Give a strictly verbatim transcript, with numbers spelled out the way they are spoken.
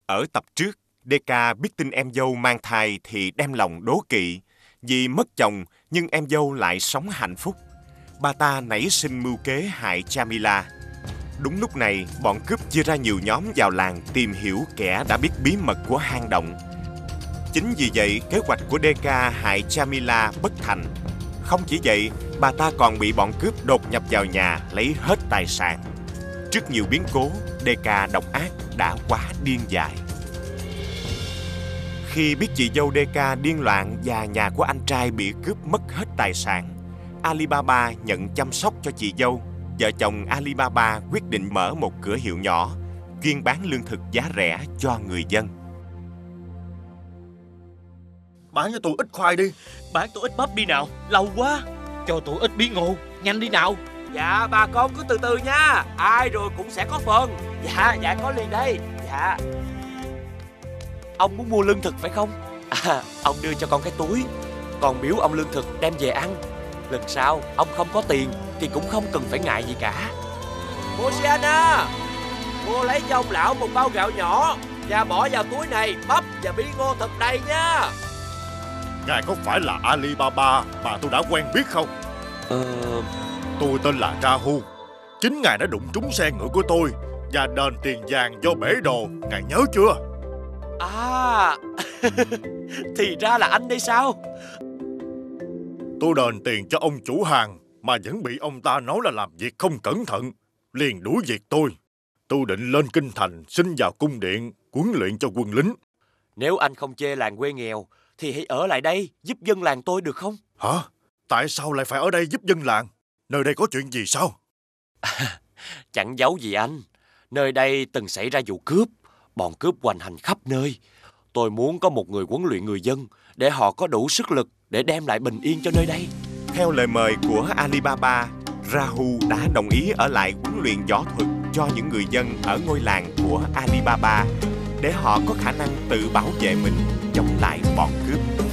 Ở tập trước, Decca biết tin em dâu mang thai thì đem lòng đố kỵ. Vì mất chồng nhưng em dâu lại sống hạnh phúc. Bà ta nảy sinh mưu kế hại Jamila. Đúng lúc này, bọn cướp chia ra nhiều nhóm vào làng tìm hiểu kẻ đã biết bí mật của hang động. Chính vì vậy, kế hoạch của Decca hại Jamila bất thành. Không chỉ vậy, bà ta còn bị bọn cướp đột nhập vào nhà lấy hết tài sản. Trước nhiều biến cố, Decca độc ác đã quá điên dại. Khi biết chị dâu Decca điên loạn và nhà của anh trai bị cướp mất hết tài sản, Alibaba nhận chăm sóc cho chị dâu. Vợ chồng Alibaba quyết định mở một cửa hiệu nhỏ, chuyên bán lương thực giá rẻ cho người dân. Bán cho tôi ít khoai đi. Bán tôi ít bắp đi nào, lâu quá. Cho tôi ít bí ngô, nhanh đi nào. Dạ bà con cứ từ từ nha, ai rồi cũng sẽ có phần. Dạ dạ có liền đây. Dạ. Ông muốn mua lương thực phải không? À, ông đưa cho con cái túi, còn biếu ông lương thực đem về ăn. Lần sau ông không có tiền thì cũng không cần phải ngại gì cả. Oceana, mua lấy cho ông lão một bao gạo nhỏ và bỏ vào túi này bắp và bí ngô thật đầy nha. Ngài có phải là Alibaba mà tôi đã quen biết không? Ờ... Tôi tên là Rahu. Chính ngài đã đụng trúng xe ngựa của tôi và đền tiền vàng do bể đồ. Ngài nhớ chưa? À, thì ra là anh đây sao? Tôi đền tiền cho ông chủ hàng mà vẫn bị ông ta nói là làm việc không cẩn thận, liền đuổi việc tôi. Tôi định lên kinh thành xin vào cung điện huấn luyện cho quân lính. Nếu anh không chê làng quê nghèo thì hãy ở lại đây giúp dân làng tôi được không? Hả? Tại sao lại phải ở đây giúp dân làng? Nơi đây có chuyện gì sao? À, chẳng giấu gì anh. Nơi đây từng xảy ra vụ cướp. Bọn cướp hoành hành khắp nơi. Tôi muốn có một người huấn luyện người dân để họ có đủ sức lực để đem lại bình yên cho nơi đây. Theo lời mời của Alibaba, Rahu đã đồng ý ở lại huấn luyện võ thuật cho những người dân ở ngôi làng của Alibaba để họ có khả năng tự bảo vệ mình chống lại bọn cướp.